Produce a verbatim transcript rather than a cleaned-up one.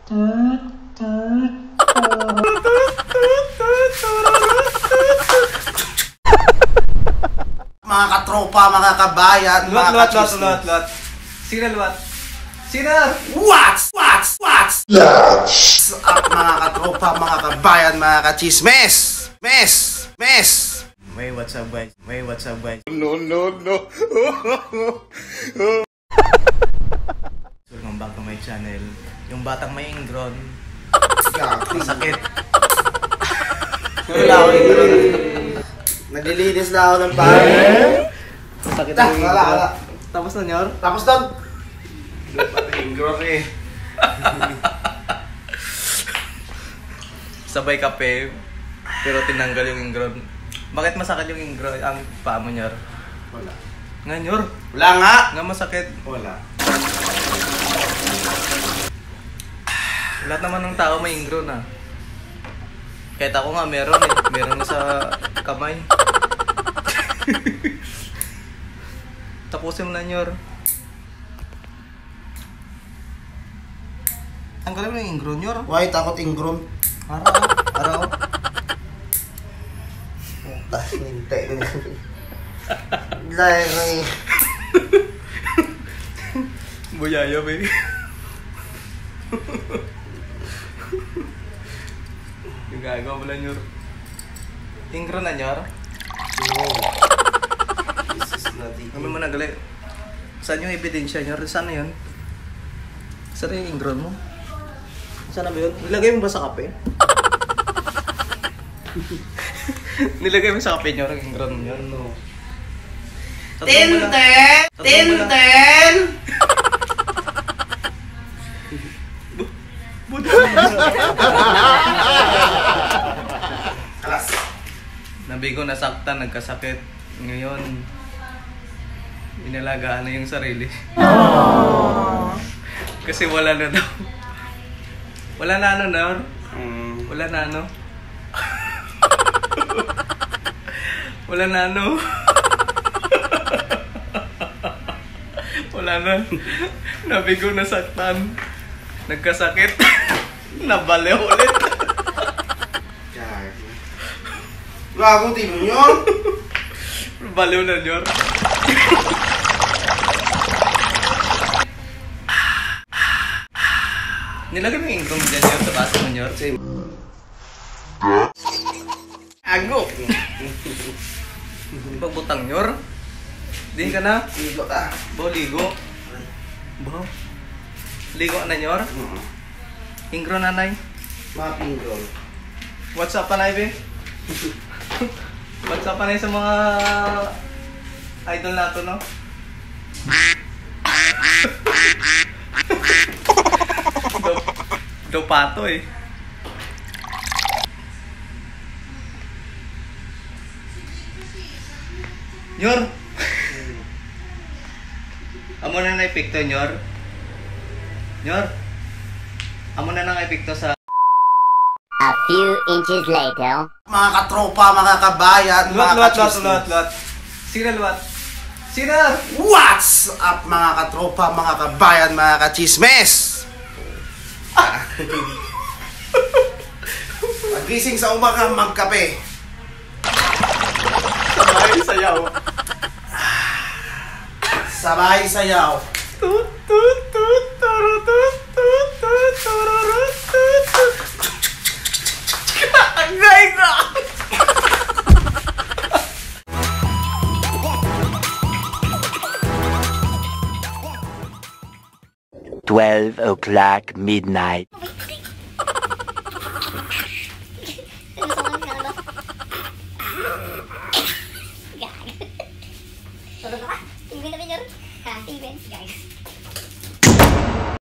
Mga katropa, mga kabayan, luat, mga luat, luat, kachismis. luat, luat. Sino luat? Sino? What's, what's, what's What's up mga katropa, mga kabayan, mga kachismes? Mes, mes. May what's up guys, may what's up guys. No, no, no. Welcome back to my channel. Yung batang may ingron. Sakit. Wala ako ingron. Naglilinis na ako ng bahay. Sakit Ah, ang wala, wala. Tapos na, Nyor? Tapos doon. Ingron eh. Sabay kape, pero tinanggal yung ingron. Bakit masakit yung ingron ang paa mo, Nyor? Wala. Nga, Nyor? Wala nga. Nga masakit. Wala. Lahat naman ng tao may ingron ah. Kahit ako nga meron eh. Meron na sa kamay. Tapusin mo na, Nyor. Tanggalin mo yung ingron, Nyor. Why takot ingron? Araw, araw. Tas hintay ko. Dahil may Buyaya, baby. Yung gagawa mo lang, Nyor. Ingron na, Nyor. no. This is not it. Kami mo nagali. Saan yung ebidensya, Nyor? Saan na yun? Saan na yung ingron mo? Saan na ba yun? Nilagay mo ba sa kape? Nilagay mo sa kape, Nyor, ang ingron mo yun? No. Tinten! Tinten! Alas. Nabigo, nasaktan, nagkasakit. Ngayon, inalagaan na yung sarili. Kasi wala na daw. Wala na ano, Nor? Mm. Wala na ano? Wala na ano? Wala na. Nabigo, nasaktan. Nagkasakit. Nabaliw ulit. Gago, di mo yun? Baliw na, Nyor. Nilagay mo yung ingron mo dyan, Nyor, sa baso mo, Nyor. Same. Ago! Pagbutang, Nyor. Di ka na? Ligo ta. Bo, ligo. Bo. Ligo na, Nyor. Mm. Ingron na, Nay. Mga pinggol. What's up, Panay, be? What's up, Panay, sa mga idol nato, no? do, do pato, eh. Nyor! Amo na na epekto, Nyor. Nyor! Amo na nang epekto sa... A few inches later. Mga katropa, mga kabayan, Luat, mga luat, luat, kachismis. luat, luat. Sino luat? Sino? What's up mga katropa, mga kabayan, mga kachismes? Pagising sa umaga, magkape. Sabay sayaw. Sabay sayaw. Tut, tut, tut, turu, tut, tut, tut, tururu, tut, tut. Agay na! Twelve o'clock midnight.